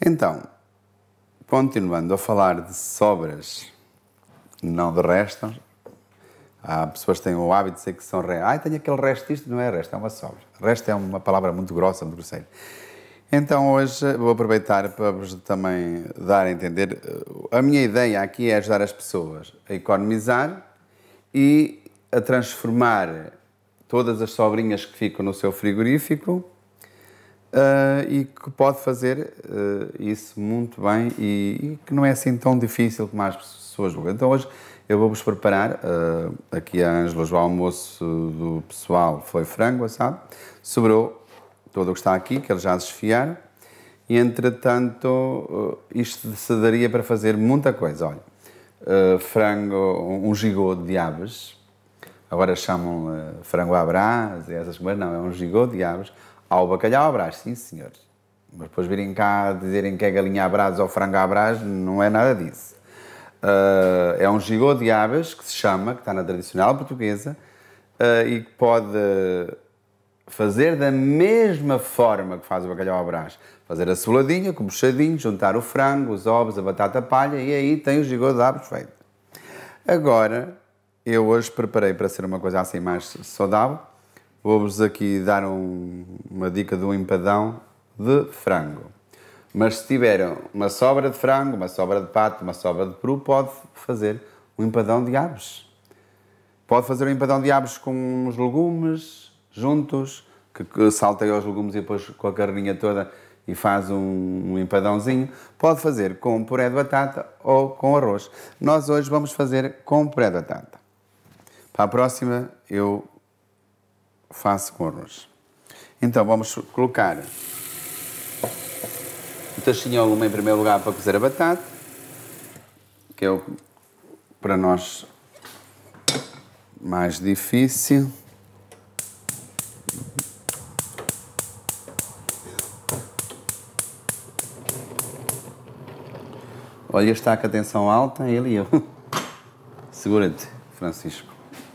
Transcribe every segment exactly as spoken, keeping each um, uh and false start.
Então, continuando a falar de sobras, não de restos, há pessoas que têm o hábito de dizer que são restos. Ai, tenho aquele resto, isto não é resto, é uma sobra. Resto é uma palavra muito grossa, muito grosseira. Então, hoje vou aproveitar para vos também dar a entender. A minha ideia aqui é ajudar as pessoas a economizar e a transformar todas as sobrinhas que ficam no seu frigorífico Uh, e que pode fazer uh, isso muito bem e, e que não é assim tão difícil como as pessoas julgam. Então hoje eu vou-vos preparar, uh, aqui a Ângela, o almoço do pessoal foi frango, sabe? Sobrou todo o que está aqui, que eles já desfiaram, e entretanto uh, isto se daria para fazer muita coisa. Olha, uh, frango, um gigot de aves, agora chamam uh, frango à brás e essas coisas, não, é um gigot de aves. Ao bacalhau à brás, sim senhor. Mas depois virem cá dizerem que é galinha à brás ou frango à brás, não é nada disso. Uh, é um gigot de aves que se chama, que está na tradicional portuguesa, uh, e que pode fazer da mesma forma que faz o bacalhau à brás. Fazer a soladinha, com o buchadinho, juntar o frango, os ovos, a batata palha e aí tem o gigot de aves feito. Agora, eu hoje preparei para ser uma coisa assim mais saudável. Vou-vos aqui dar um, uma dica de um empadão de frango. Mas se tiverem uma sobra de frango, uma sobra de pato, uma sobra de peru, pode fazer um empadão de aves. Pode fazer um empadão de aves com os legumes juntos, que, que salteia os legumes e depois com a carninha toda e faz um, um empadãozinho. Pode fazer com puré de batata ou com arroz. Nós hoje vamos fazer com puré de batata. Para a próxima eu faço com arroz. Então vamos colocar o tachinho ao lume em primeiro lugar para cozer a batata, que é o para nós mais difícil. Olha, está com a tensão alta, ele e eu. Segura-te, Francisco.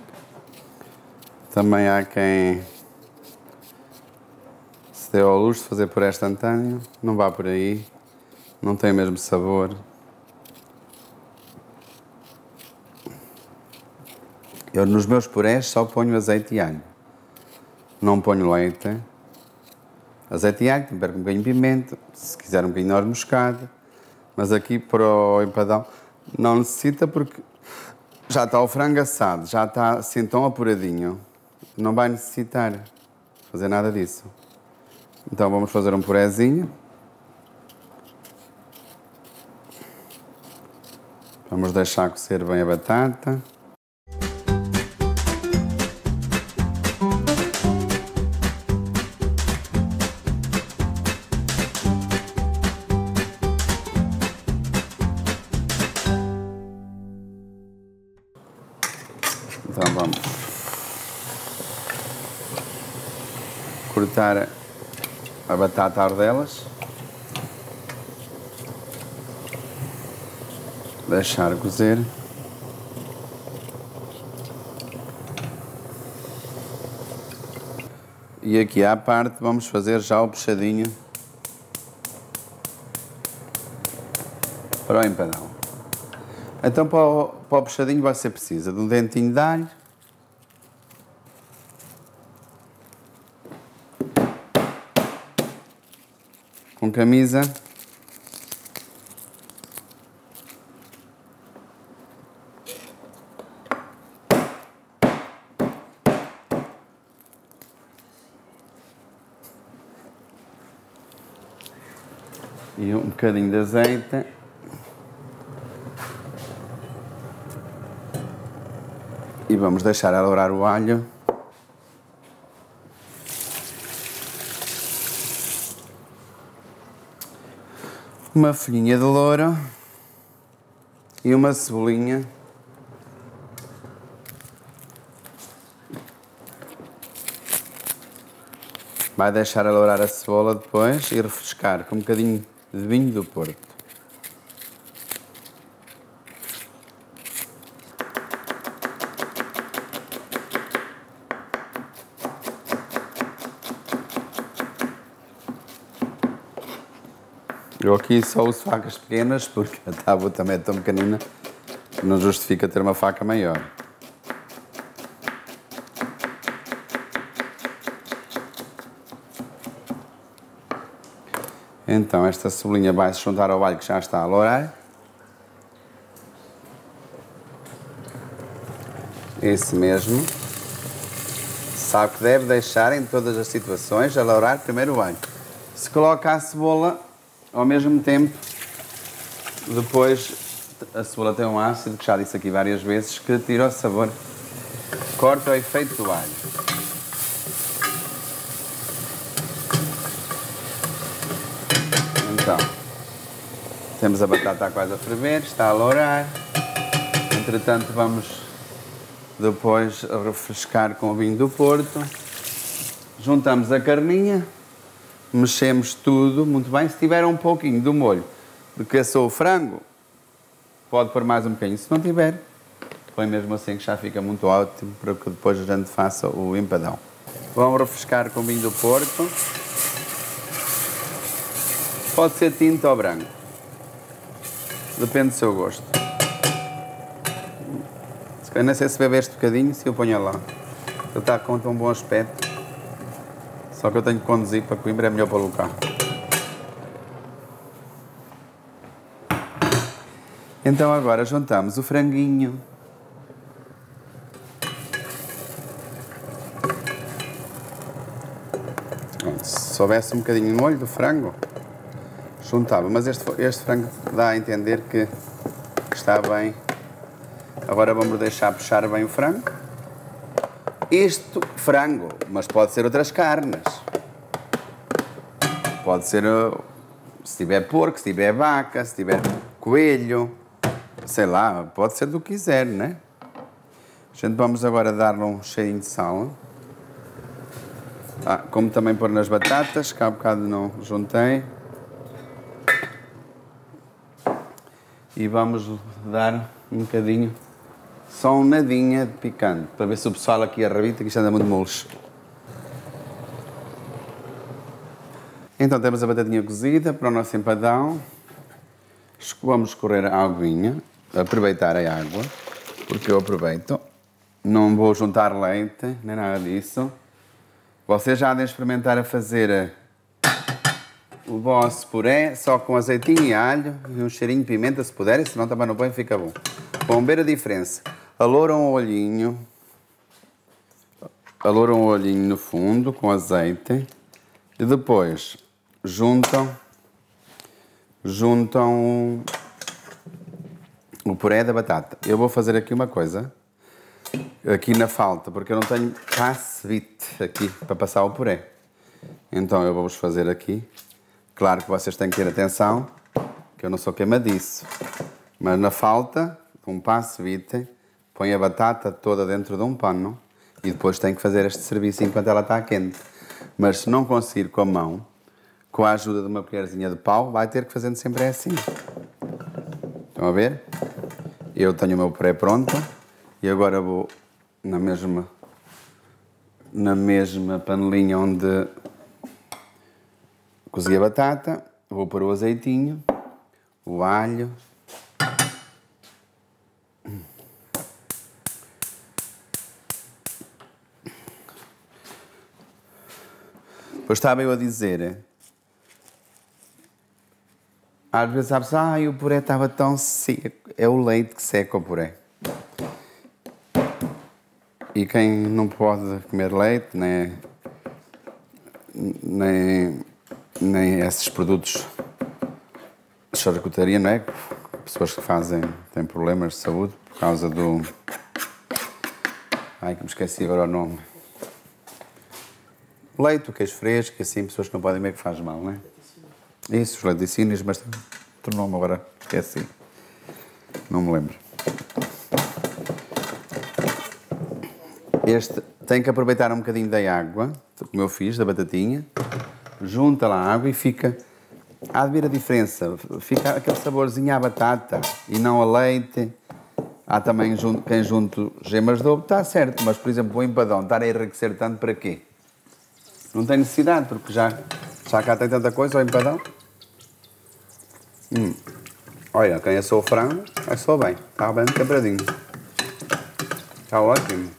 Também há quem se deu ao luxo de fazer puré instantâneo. Não vá por aí. Não tem o mesmo sabor. Eu nos meus purés só ponho azeite e alho. Não ponho leite. Azeite e alho, tempero com um bocadinho de pimenta. Se quiser um bocadinho de noz moscada. Mas aqui para o empadão não necessita porque já está o frango assado. Já está assim tão apuradinho. Não vai necessitar fazer nada disso. Então vamos fazer um purezinho. Vamos deixar cocer bem a batata. Então vamos cortar a batata a rodelas, deixar cozer. E aqui à parte vamos fazer já o puxadinho para o empadão. Então para o, para o puxadinho vai ser preciso de um dentinho de alho, com camisa, e um bocadinho de azeite. E vamos deixar alourar o alho. Uma folhinha de louro e uma cebolinha. Vai deixar alourar a cebola depois e refrescar com um bocadinho de vinho do Porto. Eu aqui só uso facas pequenas porque a tábua também é tão pequenina que não justifica ter uma faca maior. Então esta cebolinha vai se juntar ao alho que já está a lourar. Isso mesmo. Sabe que deve deixar em todas as situações a lourar primeiro o alho. Se coloca a cebola ao mesmo tempo, depois a cebola tem um ácido, que já disse aqui várias vezes, que tira o sabor, corta o efeito do alho. Então, temos a batata quase a ferver, está a lourar. Entretanto, vamos depois refrescar com o vinho do Porto. Juntamos a carninha, mexemos tudo muito bem. Se tiver um pouquinho do molho de que assou o frango, pode pôr mais um bocadinho. Se não tiver, põe mesmo assim, que já fica muito ótimo para que depois a gente faça o empadão. Vamos refrescar com o vinho do Porto. Pode ser tinto ou branco. Depende do seu gosto. Eu não sei se bebe este bocadinho, se eu ponho lá. Ele está com tão bom aspecto. Só que eu tenho que conduzir para Coimbra, é melhor para o carro. Então agora juntamos o franguinho. Se houvesse um bocadinho de molho do frango, juntava. Mas este, este frango dá a entender que está bem. Agora vamos deixar puxar bem o frango. Isto, frango, mas pode ser outras carnes. Pode ser, se tiver porco, se tiver vaca, se tiver coelho, sei lá, pode ser do que quiser, né? A gente vamos agora dar-lhe um cheirinho de sal. Ah, como também pôr nas batatas, que há bocado não juntei. E vamos dar um bocadinho, só um nadinha de picante, para ver se o pessoal aqui arrebita, que isto anda muito murcho. Então temos a batatinha cozida para o nosso empadão. Vamos escorrer a aguinha, aproveitar a água, porque eu aproveito. Não vou juntar leite, nem nada disso. Vocês já devem experimentar a fazer o vosso puré, só com azeitinho e alho e um cheirinho de pimenta, se puderem, senão também não põe, fica bom. Vão ver a diferença. Alouram o olhinho, alouram o olhinho no fundo com azeite e depois juntam, juntam o puré da batata. Eu vou fazer aqui uma coisa, aqui na falta, porque eu não tenho passe-vite aqui para passar o puré. Então eu vou-vos fazer aqui. Claro que vocês têm que ter atenção, que eu não sou queimadiço. Mas na falta, com um passe-vite, põe a batata toda dentro de um pano e depois tem que fazer este serviço enquanto ela está quente. Mas se não conseguir com a mão, com a ajuda de uma colherzinha de pau, vai ter que fazer sempre assim. Estão a ver? Eu tenho o meu puré pronto e agora vou na mesma, na mesma panelinha onde cozi a batata, vou pôr o azeitinho, o alho. Depois estava eu a dizer, às vezes sabes, ah, o puré estava tão seco. É o leite que seca o puré. E quem não pode comer leite, nem, nem, nem esses produtos de charcutaria, não é? Pessoas que fazem, têm problemas de saúde por causa do... Ai, que me esqueci agora o nome. Leite, o queijo fresco, assim, pessoas que não podem comer, que faz mal, não é? Isso, os laticínios, mas tem outro nome agora, esqueci. Não me lembro. Este tem que aproveitar um bocadinho da água, como eu fiz, da batatinha, junta lá a água e fica... Há de ver a diferença, fica aquele saborzinho à batata e não a leite. Há também quem junto gemas de ovo, está certo, mas, por exemplo, o empadão estar a enriquecer tanto para quê? Não tem necessidade, porque já, já cá tem tanta coisa, o empadão. Hum. Olha, quem assou o frango, assou bem. Está bem temperadinho. Está ótimo.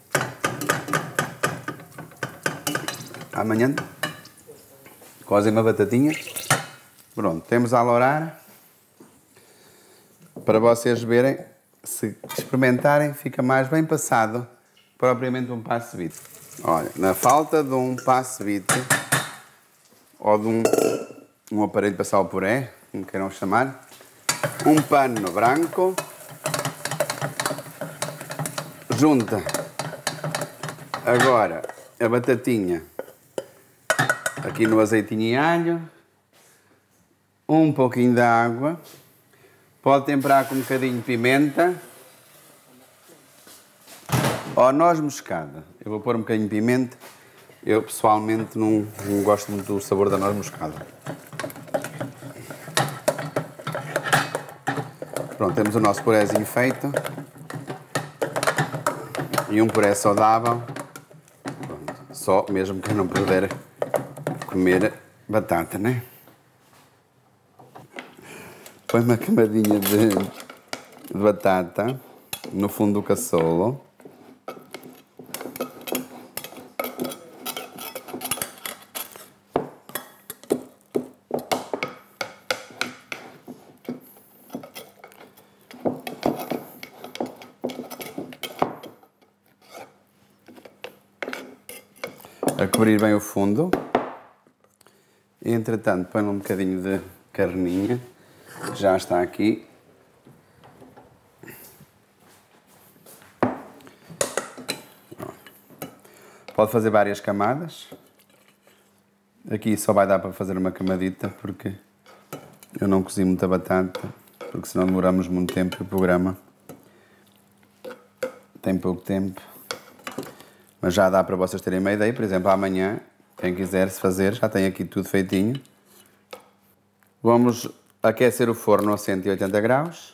Amanhã, cozem uma batatinha. Pronto, temos a alourar. Para vocês verem, se experimentarem, fica mais bem passado propriamente um passo-vite. Olha, na falta de um passo-vite ou de um, um aparelho de passar o puré, como queiram chamar, um pano branco, junta agora a batatinha aqui no azeitinho e alho, um pouquinho de água, pode temperar com um bocadinho de pimenta ou noz moscada. Eu vou pôr um bocadinho de pimenta, eu pessoalmente não, não gosto muito do sabor da noz moscada. Pronto, temos o nosso purézinho feito. E um puré saudável. Pronto, só mesmo que eu não puder comer batata, né? Põe uma camadinha de, de batata no fundo do caçolo. A cobrir bem o fundo. E, entretanto, põe um bocadinho de carninha, que já está aqui. Pode fazer várias camadas. Aqui só vai dar para fazer uma camadita, porque eu não cozi muita batata, porque senão demoramos muito tempo. O programa tem pouco tempo. Mas já dá para vocês terem uma ideia. Por exemplo, amanhã, quem quiser se fazer, já tem aqui tudo feitinho. Vamos aquecer o forno a cento e oitenta graus.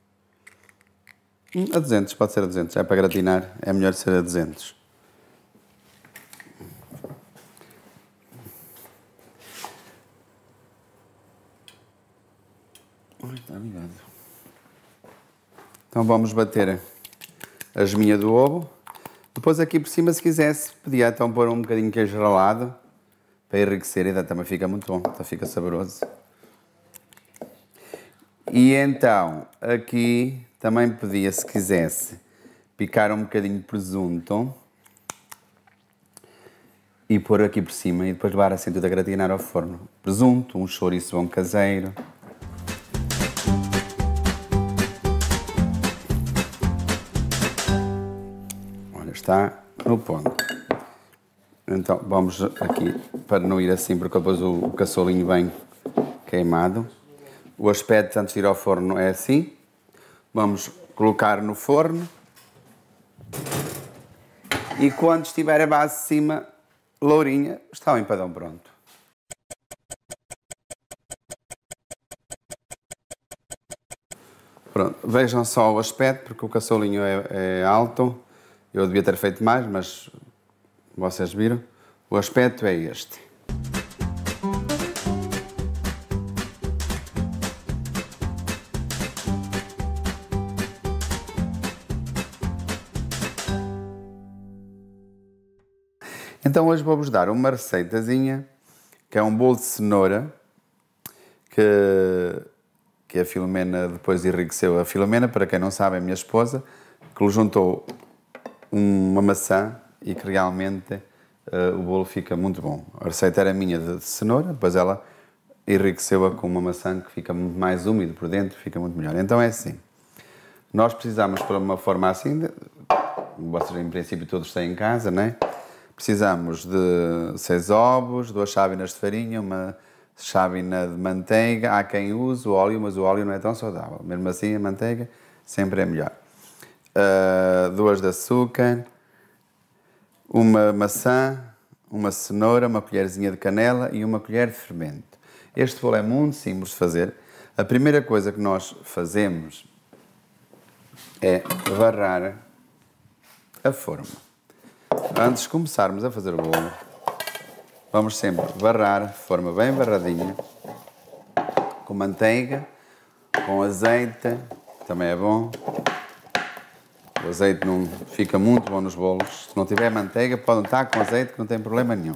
A duzentos, pode ser a duzentos. É para gratinar, é melhor ser a duzentos. Ai, está ligado. Então vamos bater a geminha do ovo. Depois aqui por cima, se quisesse, podia então pôr um bocadinho de queijo ralado para enriquecer, e também fica muito bom, então fica saboroso. E então, aqui também podia, se quisesse, picar um bocadinho de presunto e pôr aqui por cima e depois levar assim tudo a gratinar ao forno. Presunto, um chouriço bom caseiro. Está no ponto. Então vamos aqui, para não ir assim, porque depois o, o caçolinho vem queimado. O aspecto antes de ir ao forno é assim. Vamos colocar no forno. E quando estiver a base de cima lourinha, está o empadão pronto. Pronto, vejam só o aspecto, porque o caçolinho é, é alto. Eu devia ter feito mais, mas vocês viram. O aspecto é este. Então hoje vou-vos dar uma receitazinha, que é um bolo de cenoura, que, que a Filomena depois enriqueceu. A Filomena, para quem não sabe, é a minha esposa, que lhe juntou uma maçã e que realmente uh, o bolo fica muito bom. A receita era minha de cenoura, depois ela enriqueceu-a com uma maçã que fica muito mais úmido por dentro, fica muito melhor. Então é assim, nós precisamos, para uma forma assim, vocês em princípio todos têm em casa, não é? Precisamos de seis ovos, duas chávenas de farinha, uma chávena de manteiga. Há quem use o óleo, mas o óleo não é tão saudável. Mesmo assim, a manteiga sempre é melhor. Uh, duas de açúcar, uma maçã, uma cenoura, uma colherzinha de canela e uma colher de fermento. Este bolo é muito simples de fazer. A primeira coisa que nós fazemos é varrar a forma. Antes de começarmos a fazer o bolo, vamos sempre varrar a forma bem varradinha com manteiga, com azeite, também é bom. O azeite não fica muito bom nos bolos. Se não tiver manteiga, pode untar com azeite, que não tem problema nenhum.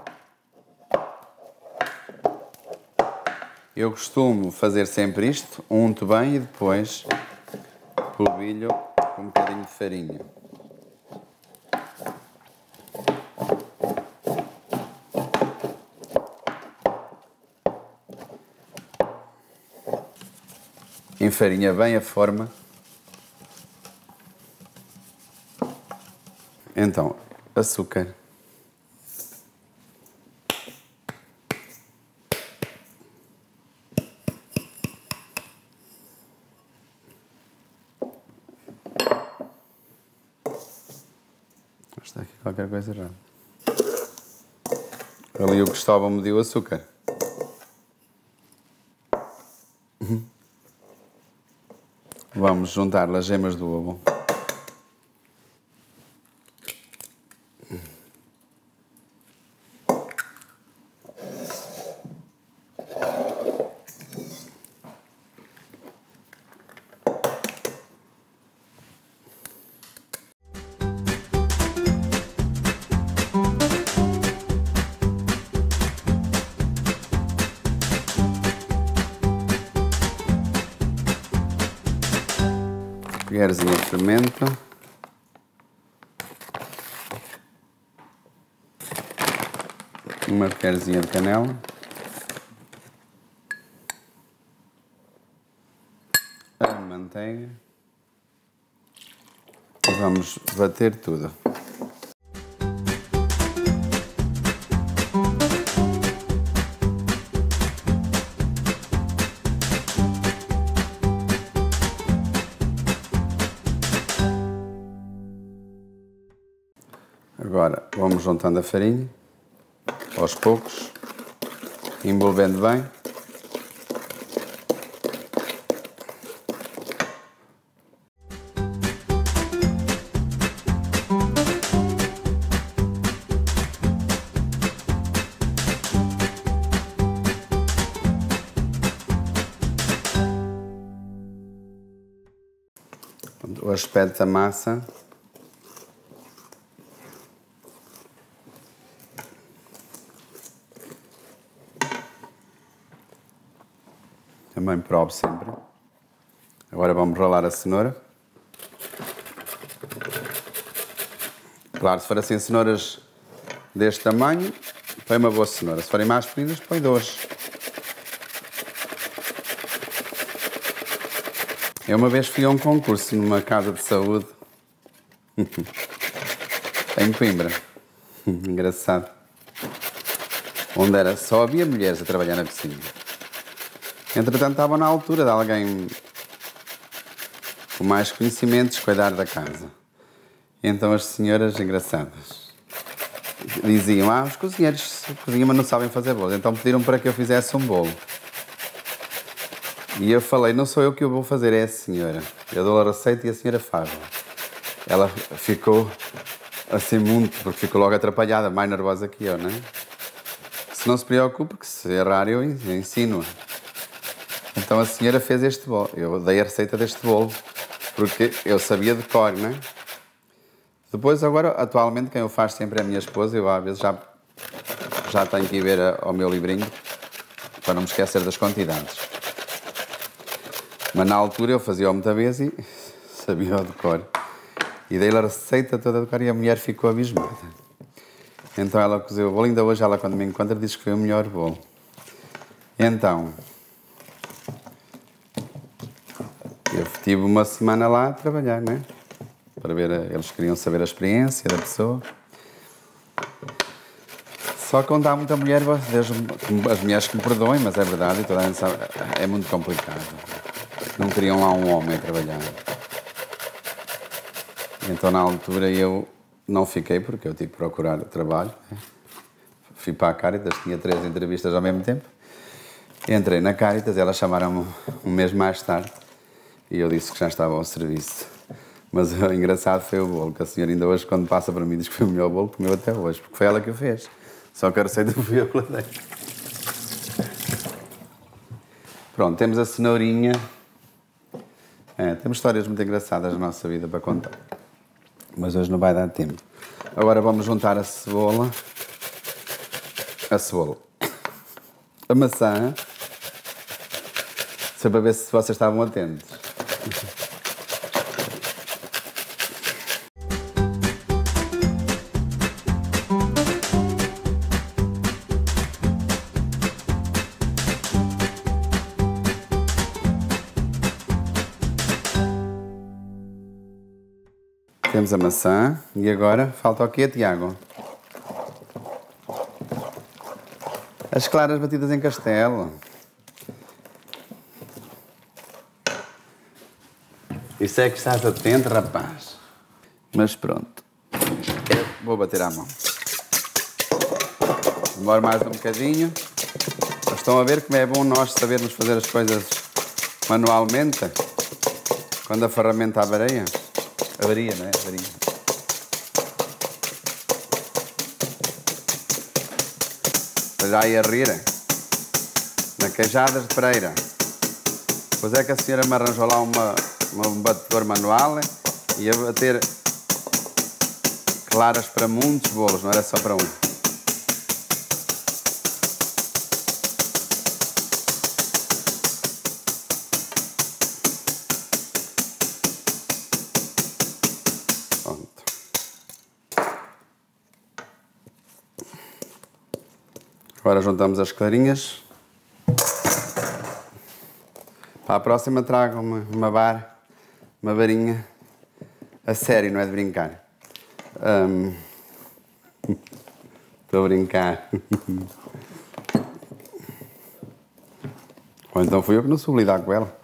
Eu costumo fazer sempre isto, unto bem e depois polvilho com um bocadinho de farinha. Enfarinha bem a forma. Então, açúcar. Está aqui qualquer coisa errada. Ali o Cristóvão mediu o açúcar. Vamos juntar as gemas do ovo. Colherzinha de fermento. Uma colherzinha de canela. A manteiga. E vamos bater tudo. Agora vamos juntando a farinha, aos poucos, envolvendo bem. O aspecto da massa. Também provo sempre. Agora vamos ralar a cenoura. Claro, se for assim cenouras deste tamanho, põe uma boa cenoura. Se forem mais pequenas, põe duas. Eu uma vez fui a um concurso numa casa de saúde. Em Coimbra. Engraçado. Onde era só havia mulheres a trabalhar na cozinha. Entretanto, estavam na altura de alguém com mais conhecimentos cuidar da casa. Então as senhoras engraçadas diziam, ah, os cozinheiros cozinham, mas não sabem fazer bolos. Então pediram para que eu fizesse um bolo. E eu falei, não sou eu que o vou fazer, é a senhora. Eu dou a receita e a senhora faz. Ela ficou assim muito, porque ficou logo atrapalhada, mais nervosa que eu, não é? Se não se preocupe, que se errar eu ensino. Então a senhora fez este bolo. Eu dei a receita deste bolo, porque eu sabia de cor, não é? Depois, agora, atualmente, quem o faz sempre é a minha esposa. Eu, às vezes, já, já tenho que ir ver ao meu livrinho, para não me esquecer das quantidades. Mas, na altura, eu fazia-o muita vez e sabia-o de cor. E dei-lhe a receita toda de cor e a mulher ficou abismada. Então, ela cozeu o bolo. Ainda hoje, ela, quando me encontra, diz que foi o melhor bolo. Então... eu tive uma semana lá a trabalhar, né? Para ver, eles queriam saber a experiência da pessoa. Só que onde há muita mulher, Deus, as mulheres que me perdoem, mas é verdade, e toda a gente sabe, é muito complicado. Não queriam lá um homem a trabalhar. Então, na altura, eu não fiquei, porque eu tive que procurar trabalho. Né? Fui para a Caritas, tinha três entrevistas ao mesmo tempo. Entrei na Caritas, elas chamaram-me um mês mais tarde. E eu disse que já estava ao serviço. Mas o engraçado foi o bolo, que a senhora ainda hoje, quando passa para mim, diz que foi o melhor bolo que comeu até hoje, porque foi ela que o fez. Só que a receita fui eu que lhe dei. Pronto, temos a cenourinha. É, temos histórias muito engraçadas na nossa vida para contar. Mas hoje não vai dar tempo. Agora vamos juntar a cebola. A cebola. A maçã. Só para ver se vocês estavam atentos. Temos a maçã e agora falta o quê, Tiago? As claras batidas em castelo. Isso é que estás atento, rapaz. Mas pronto. Eu vou bater à mão. Demora mais um bocadinho. Mas estão a ver como é bom nós sabermos fazer as coisas manualmente? Quando a ferramenta avaria. Avaria, não é? Avaria. Já ia rir. Na Queijadas de Pereira. Pois é que a senhora me arranjou lá uma, uma, um batedor manual e ia bater claras para muitos bolos, não era só para um. Agora juntamos as clarinhas. Para a próxima trago uma, uma vara, uma varinha. A sério, não é de brincar. Um... Estou a brincar. Ou então fui eu que não soube lidar com ela.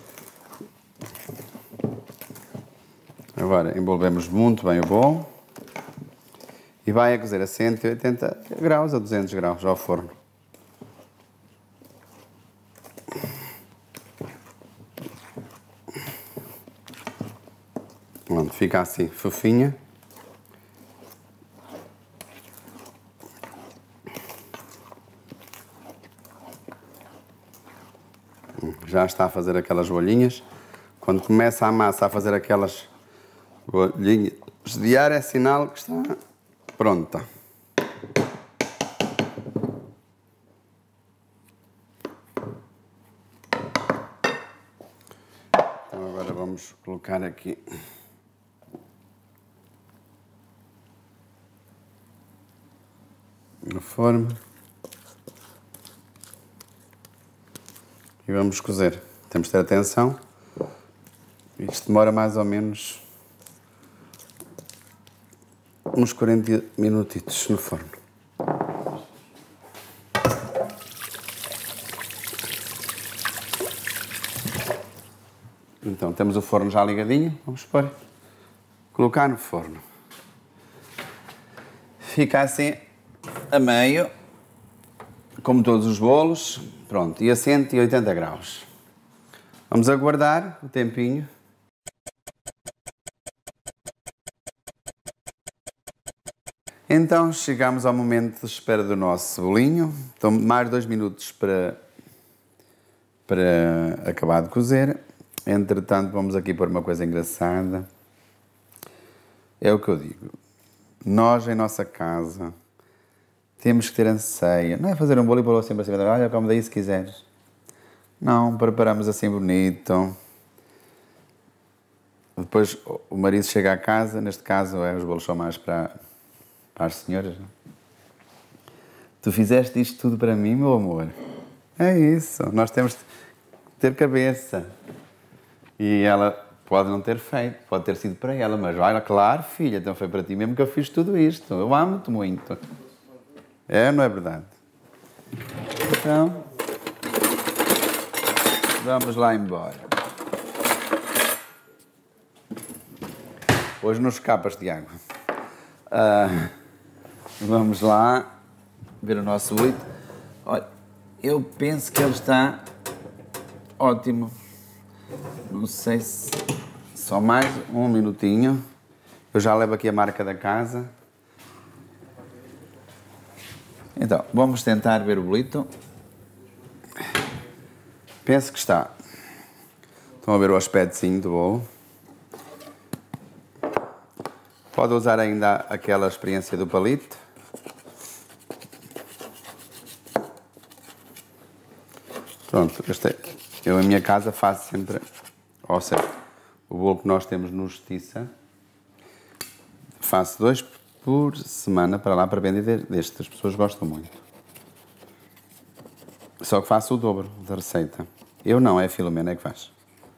Agora envolvemos muito bem o bolo. E vai a cozer a cento e oitenta graus a duzentos graus ao forno. Pronto, fica assim, fofinha. Já está a fazer aquelas bolinhas. Quando começa a massa a fazer aquelas bolinhas de ar, é sinal que está pronta. Então agora vamos colocar aqui no forno e vamos cozer. Temos de ter atenção. Isto demora mais ou menos uns quarenta minutitos no forno. Então, temos o forno já ligadinho. Vamos pôr, colocar no forno. Fica assim a meio, como todos os bolos. Pronto, e a cento e oitenta graus. Vamos aguardar o tempinho. Então, chegamos ao momento de espera do nosso bolinho. Então, mais dois minutos para, para acabar de cozer. Entretanto, vamos aqui pôr uma coisa engraçada. É o que eu digo. Nós, em nossa casa, temos que ter anseio. Não é fazer um bolo e pôr sempre assim, olha, come daí se quiseres. Não, preparamos assim bonito. Depois o marido chega à casa, neste caso, é, os bolos são mais para... para as senhoras, não? Tu fizeste isto tudo para mim, meu amor. É isso. Nós temos de ter cabeça. E ela pode não ter feito, pode ter sido para ela, mas olha, claro, filha, então foi para ti mesmo que eu fiz tudo isto. Eu amo-te muito. É ou não é verdade? Então, vamos lá embora. Hoje não escapas, Tiago. Ah... Vamos lá ver o nosso bolito. Olha, eu penso que ele está ótimo. Não sei se... Só mais um minutinho. Eu já levo aqui a marca da casa. Então, vamos tentar ver o bolito. Penso que está. Estão a ver o aspectozinho do bolo. Pode usar ainda aquela experiência do palito. Pronto, este, eu em minha casa faço sempre, ou seja, o bolo que nós temos no Justiça, faço dois por semana para lá para vender destes, as pessoas gostam muito. Só que faço o dobro da receita. Eu não, é a Filomena que faz.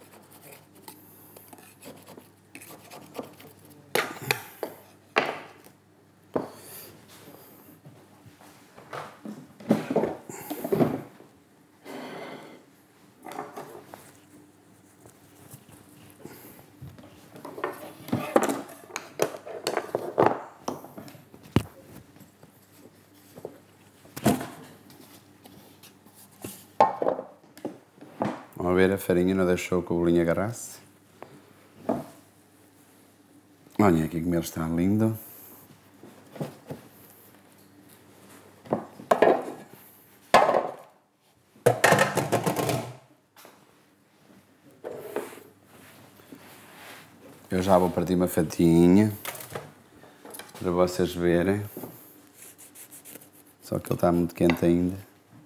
Vamos ver, a farinha não deixou que o bolinho agarrasse. Olhem aqui como ele está lindo. Eu já vou partir uma fatiinha para vocês verem. Só que ele está muito quente ainda.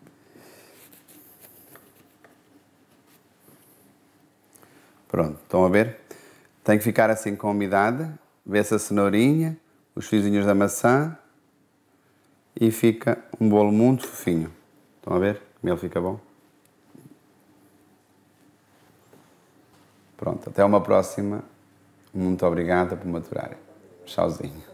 Pronto, estão a ver? Tem que ficar assim com umidade. Vê-se a cenourinha, os fiozinhos da maçã e fica um bolo muito fofinho. Estão a ver como ele fica bom? Pronto, até uma próxima. Muito obrigada por me aturarem. Tchauzinho.